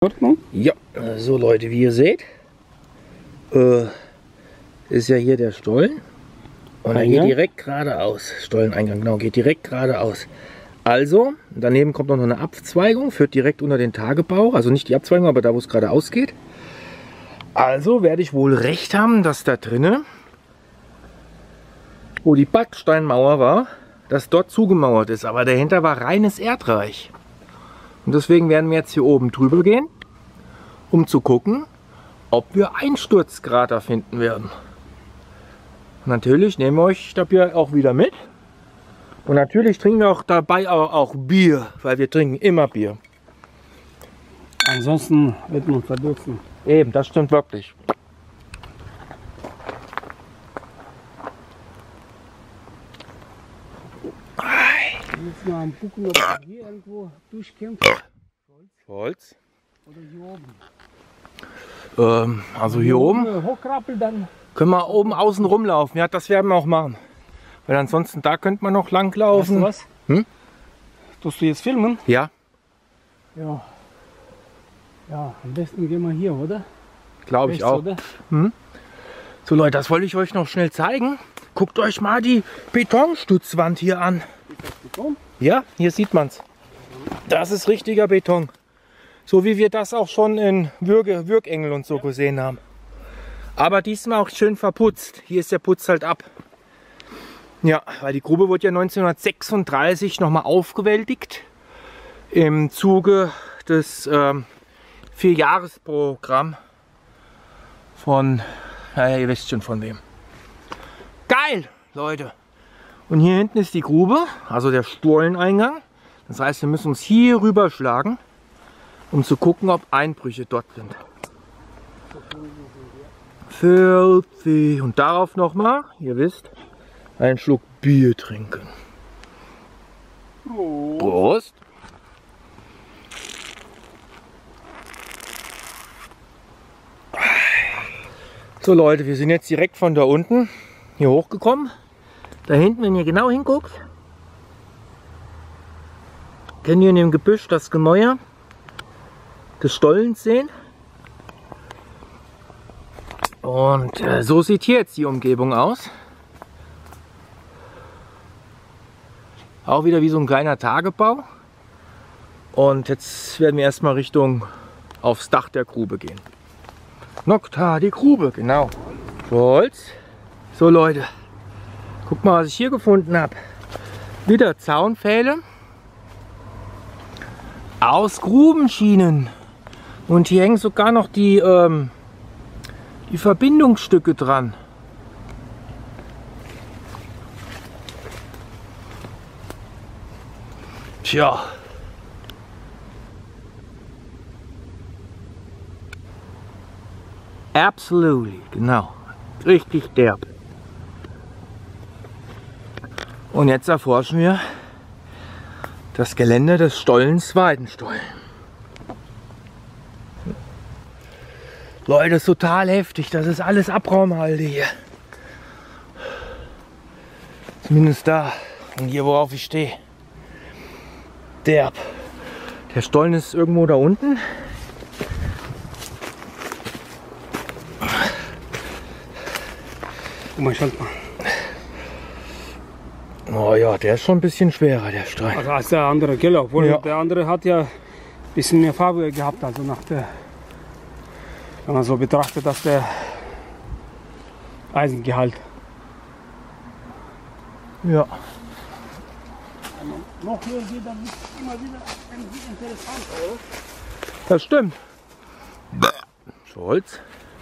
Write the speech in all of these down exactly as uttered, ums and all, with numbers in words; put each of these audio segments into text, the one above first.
Ordnung? Ja, so Leute, wie ihr seht, äh, ist ja hier der Stollen und er geht direkt geradeaus. Stolleneingang, genau, geht direkt geradeaus. Also, daneben kommt noch eine Abzweigung, führt direkt unter den Tagebau, also nicht die Abzweigung, aber da, wo es geradeaus geht. Also werde ich wohl recht haben, dass da drinnen, wo die Backsteinmauer war, dass dort zugemauert ist, aber dahinter war reines Erdreich. Und deswegen werden wir jetzt hier oben drüber gehen, um zu gucken, ob wir Einsturzkrater finden werden. Und natürlich nehmen wir euch dafür auch wieder mit. Und natürlich trinken wir auch dabei auch, auch Bier, weil wir trinken immer Bier. Ansonsten wird man verdursten. Eben, das stimmt wirklich. Jetzt mal gucken, ob wir hier irgendwo durchkämpfen. Holz. Oder hier oben. Ähm, also hier oben Hochkrabbel, dann. können wir oben außen rumlaufen. Ja, das werden wir auch machen. Weil ansonsten da könnte man noch lang laufen. Weißt du was? Hm? Tust du jetzt filmen? Ja, Ja. Ja, am besten gehen wir hier, oder? glaube ich Rechts, auch. Oder? So Leute, das wollte ich euch noch schnell zeigen. Guckt euch mal die Betonstützwand hier an. Beton? Ja, hier sieht man es. Das ist richtiger Beton. So wie wir das auch schon in Würge, Würgengel und so gesehen haben. Aber diesmal auch schön verputzt. Hier ist der Putz halt ab. Ja, weil die Grube wurde ja neunzehnhundertsechsunddreißig nochmal aufgewältigt. Im Zuge des ähm, Vierjahresprogramms von, naja, ihr wisst schon von wem. Geil, Leute. Und hier hinten ist die Grube, also der Stolleneingang. Das heißt, wir müssen uns hier rüberschlagen, um zu gucken, ob Einbrüche dort sind. Filthy. Und darauf nochmal, ihr wisst, einen Schluck Bier trinken. Oh. Prost. So Leute, wir sind jetzt direkt von da unten hier hochgekommen. Da hinten, wenn ihr genau hinguckt, könnt ihr in dem Gebüsch das Gemäuer des Stollens sehen. Und äh, so sieht hier jetzt die Umgebung aus. Auch wieder wie so ein kleiner Tagebau. Und jetzt werden wir erstmal Richtung aufs Dach der Grube gehen. Nokta, die Grube, genau. Holz. So Leute, guckt mal, was ich hier gefunden habe. Wieder Zaunpfähle aus Grubenschienen. Und hier hängen sogar noch die, ähm, die Verbindungsstücke dran. Tja. Absolutely, genau. Richtig derb. Und jetzt erforschen wir das Gelände des Stollens Weidenstollen. Leute, das ist total heftig. Das ist alles Abraumhalde hier. Zumindest da. Und hier, worauf ich stehe. Derb. Der Stollen ist irgendwo da unten. Guck mal, schaut mal. Oh ja, der ist schon ein bisschen schwerer, der Stein. Also als der andere, gell? Obwohl Ja. der andere hat ja ein bisschen mehr Farbe gehabt, also nach der, wenn man so betrachtet, dass der Eisengehalt. Ja. Noch hier geht dann immer wieder irgendwie interessant, oder? Das stimmt. Scholz.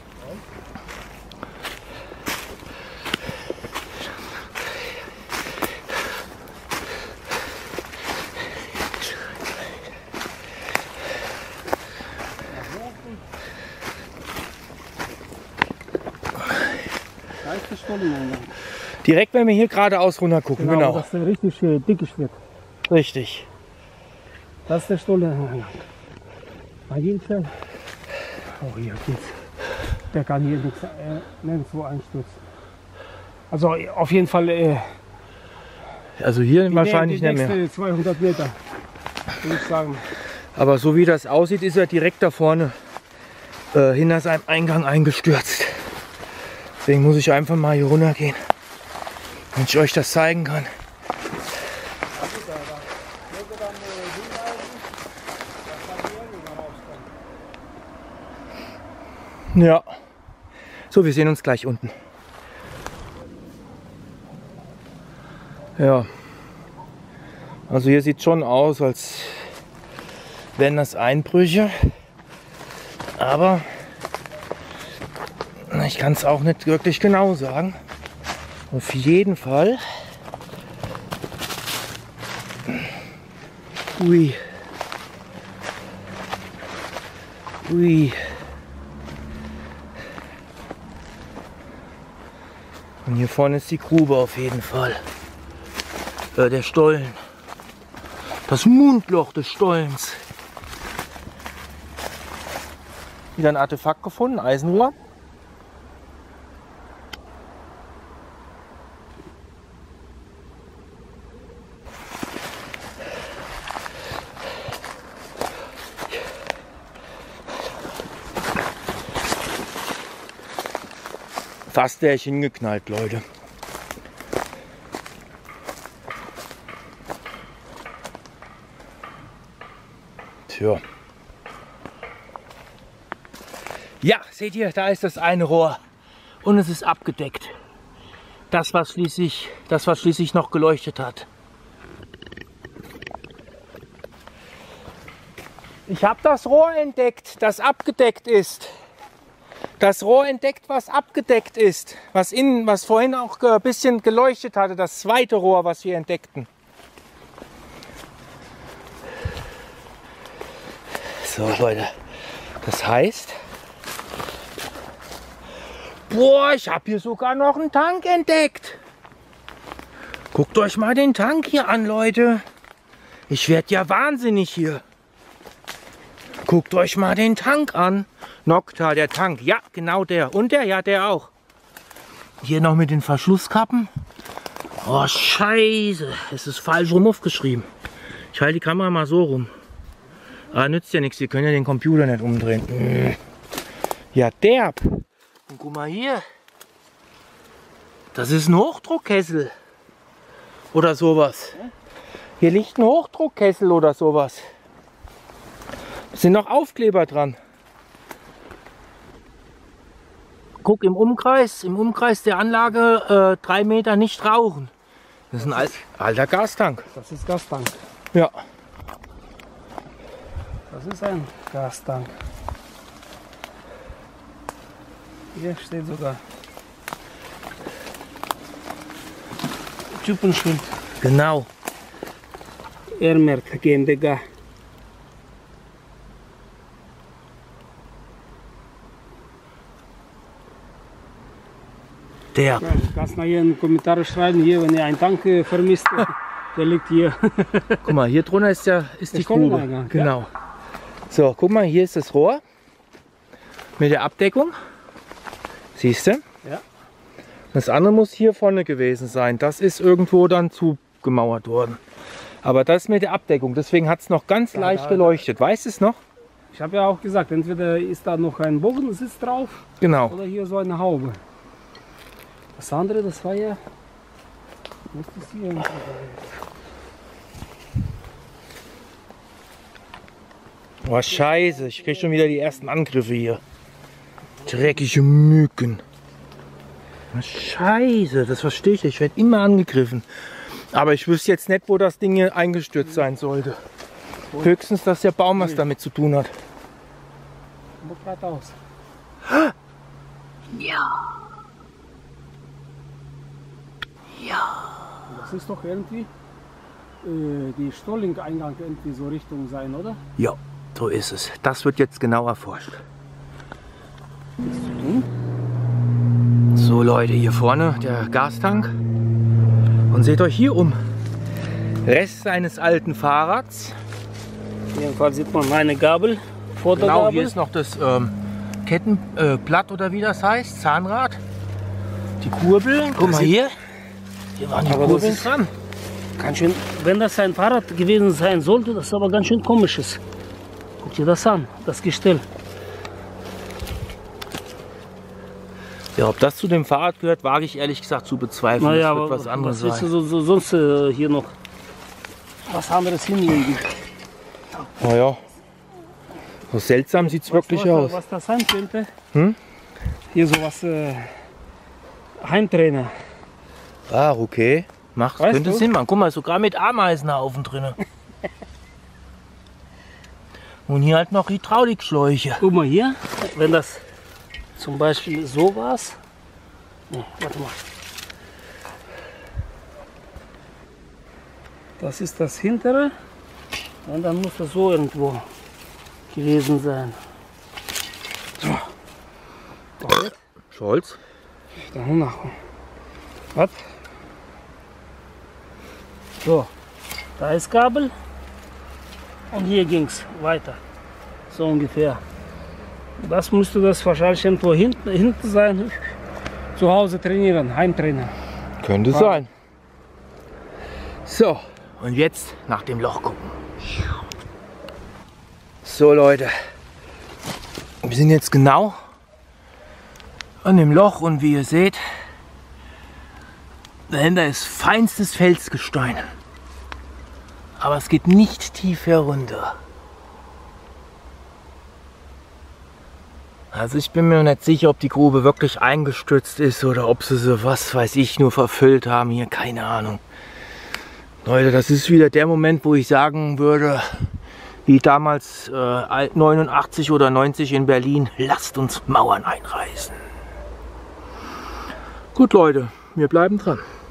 Da ist der Stolleneingang. Direkt, wenn wir hier geradeaus runter gucken, Genau, genau. dass der richtig äh, dickisch wird. Richtig. Das ist der Stolleneingang. Bei jedem Fall. Oh, hier geht's. Der kann hier nichts, äh, nirgendwo einstürzen. Also auf jeden Fall äh, Also hier die wahrscheinlich die nicht mehr. nächste zweihundert Meter, würde ich sagen. Aber so wie das aussieht, ist er direkt da vorne äh, hinter seinem Eingang eingestürzt. Deswegen muss ich einfach mal hier runter gehen, damit ich euch das zeigen kann. Ja. So, wir sehen uns gleich unten. Ja. Also hier sieht schon aus, als wären das Einbrüche. Aber ich kann es auch nicht wirklich genau sagen. Auf jeden Fall. Ui. Ui. Und hier vorne ist die Grube auf jeden Fall. Äh, der Stollen. Das Mundloch des Stollens. Wieder ein Artefakt gefunden, Eisenrohr. Fast wäre ich hingeknallt, Leute. Tja. Ja, seht ihr, da ist das eine Rohr und es ist abgedeckt. Das, was schließlich, das, was schließlich noch geleuchtet hat. Ich habe das Rohr entdeckt, das abgedeckt ist. Das Rohr entdeckt, was abgedeckt ist, was innen, was vorhin auch ein bisschen geleuchtet hatte, das zweite Rohr, was wir entdeckten. So, Leute, das heißt, boah, ich habe hier sogar noch einen Tank entdeckt. Guckt euch mal den Tank hier an, Leute. Ich werde ja wahnsinnig hier. Guckt euch mal den Tank an. Nocta, der Tank. Ja, genau der. Und der? Ja, der auch. Hier noch mit den Verschlusskappen. Oh, scheiße. Es ist falsch rum aufgeschrieben. Ich halte die Kamera mal so rum. Ah, nützt ja nichts. Wir können ja den Computer nicht umdrehen. Ja, derb. Und guck mal hier. Das ist ein Hochdruckkessel. Oder sowas. Hier liegt ein Hochdruckkessel oder sowas. Es sind noch Aufkleber dran. Guck, im Umkreis, im Umkreis der Anlage äh, drei Meter nicht rauchen. Das ist ein alt, alter Gastank. Das ist Gastank. Ja. Das ist ein Gastank. Hier steht sogar Typenschild. Genau. Ermerk GmbH. Der. Ja, du kannst nachher in die Kommentare schreiben, hier, wenn ihr einen Tank äh, vermisst, der liegt hier. Guck mal, hier drunter ist, ja, ist Der die Grube. Stolleneingang, Genau. Ja. So, guck mal, hier ist das Rohr mit der Abdeckung. Siehst du? Ja. Das andere muss hier vorne gewesen sein. Das ist irgendwo dann zugemauert worden. Aber das mit der Abdeckung, deswegen hat es noch ganz Ja, leicht da- geleuchtet. Weißt du es noch? Ich habe ja auch gesagt, entweder ist da noch ein Bogensitz drauf Genau. oder hier so eine Haube. Das andere, das war ja. Muss das hier irgendwo sein. Oh, scheiße, ich krieg schon wieder die ersten Angriffe hier. Dreckige Mücken. Oh, scheiße, das verstehe ich nicht. Ich werde immer angegriffen. Aber ich wüsste jetzt nicht, wo das Ding hier eingestürzt sein sollte. Höchstens, dass der Baum was damit zu tun hat. Guck geradeaus. Das ist doch irgendwie äh, die Stolling-Eingang irgendwie so Richtung sein, oder? Ja, so ist es. Das wird jetzt genau erforscht. So Leute, hier vorne der Gastank. Und seht euch hier um. Rest eines alten Fahrrads. Jedenfalls sieht man eine Gabel, Vordergabel. Genau, hier ist noch das ähm, Kettenblatt äh, oder wie das heißt, Zahnrad. Die Kurbel. Guck mal hier. Hier waren die Aber das Kurbeln ist- dran. Ganz schön, wenn das ein Fahrrad gewesen sein sollte, das ist aber ganz schön komisches. Guck dir das an, das Gestell. Ja, ob das zu dem Fahrrad gehört, wage ich ehrlich gesagt zu bezweifeln. Naja, das wird aber was anderes was willst sein. du so, so, sonst äh, hier noch was anderes hinlegen? Naja, so seltsam sieht es wirklich was, aus. Was das sein könnte? Hm? Hier sowas äh, Heimtrainer. Ah, okay. Macht, Weißt könnte du? Sinn machen. Guck mal, sogar mit Ameisenhaufen drin. Und hier halt noch Hydraulikschläuche. Guck mal hier, wenn das zum Beispiel so war. Nee, warte mal. Das ist das hintere. Und dann muss das so irgendwo gewesen sein. So. Und jetzt Scholz? dann nach. Was? So, da ist Kabel. Und hier ging es weiter. So ungefähr. Das müsste das wahrscheinlich irgendwo hinten, hinten sein. Zu Hause trainieren, Heimtrainer. Könnte Ja. sein. So, und jetzt nach dem Loch gucken. So Leute, wir sind jetzt genau an dem Loch und wie ihr seht, dahinter ist feinstes Felsgestein. Aber es geht nicht tief herunter. Also ich bin mir nicht sicher, ob die Grube wirklich eingestürzt ist oder ob sie so, was weiß ich, nur verfüllt haben hier, keine Ahnung. Leute, das ist wieder der Moment, wo ich sagen würde, wie damals äh, neunundachtzig oder neunzig in Berlin, lasst uns Mauern einreißen. Gut Leute, wir bleiben dran.